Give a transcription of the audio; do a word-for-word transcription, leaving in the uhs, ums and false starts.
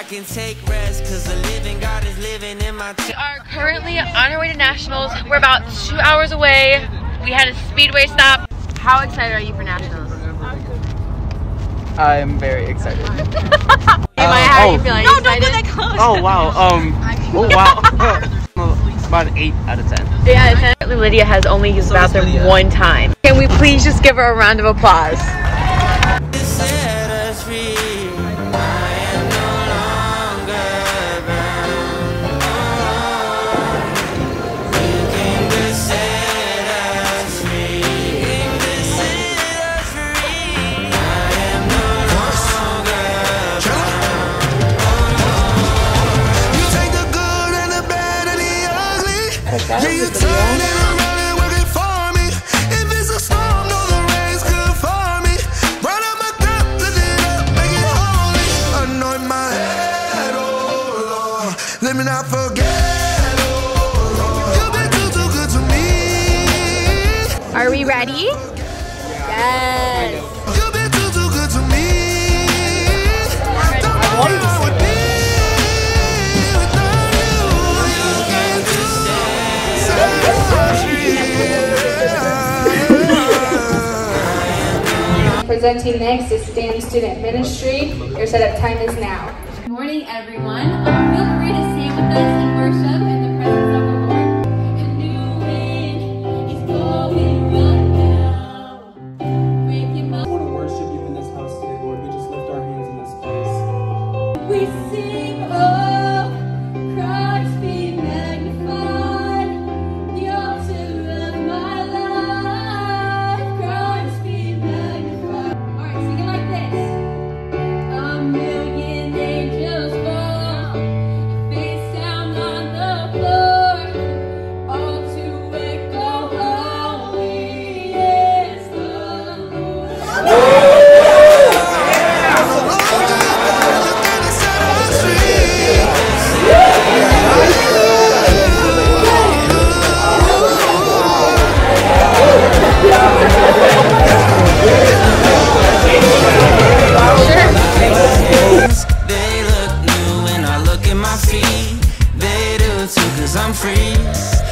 can take rest, cause the living God is living in my. We are currently on our way to Nationals. We're about two hours away. We had a speedway stop. How excited are you for Nationals? I'm very excited. Hey Maya, how oh. are you feeling? No, don't get that close. Oh wow, um, oh wow. About an eight out of ten. eight out of ten. Lydia has only used the bathroom one time. Can we please just give her a round of applause? Yeah, you turn it around and work it for me. If it's a storm, no, the rain's good for me. Run up my cup, lift it up, make it holy. Anoint my head, oh Lord. Let me not forget, oh Lord. You've been too, too good to me. Are we ready? Yes. You've been too, too good to me. Don't know where I would be without you. You came to Presenting next is STAND Student Ministry. Your setup time is now. Good morning, everyone. Um, feel free to stand with us in worship in the presence of the Lord. A new wind is blowing right now. Breaking my. I want to worship you in this house today, Lord. We just lift our hands in this place. We sing, oh, Christ be magnified, the altar of my life. Christ be magnified. All right, sing it like this. A million angels fall, face down on the floor, all to echo, holy is the Lord. They look new when I look at my feet. They do too, cause I'm free.